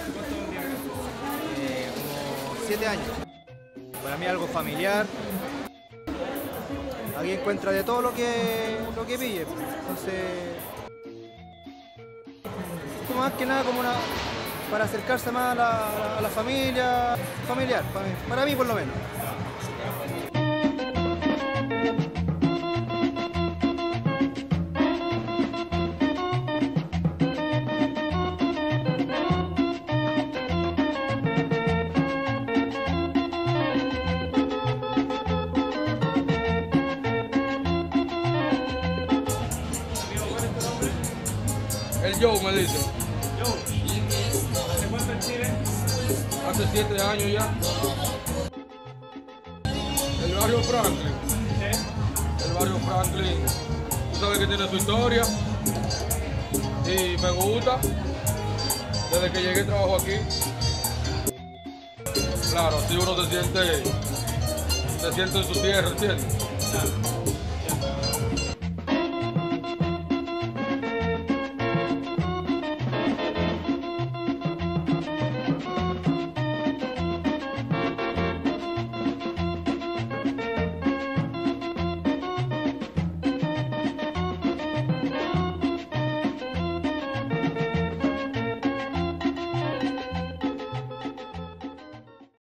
Como 7 años. Para mí algo familiar. Aquí encuentra de todo lo que pille. Entonces, más que nada como para acercarse más a la familia, familiar, para mí por lo menos. El Joe me dice. Joe, ¿hace cuánto en Chile? Hace 7 años ya. El barrio Franklin. ¿Sí? El barrio Franklin, tú sabes que tiene su historia. Y me gusta. Desde que llegué trabajo aquí. Claro, así uno se siente en su tierra, ¿entiendes? Claro.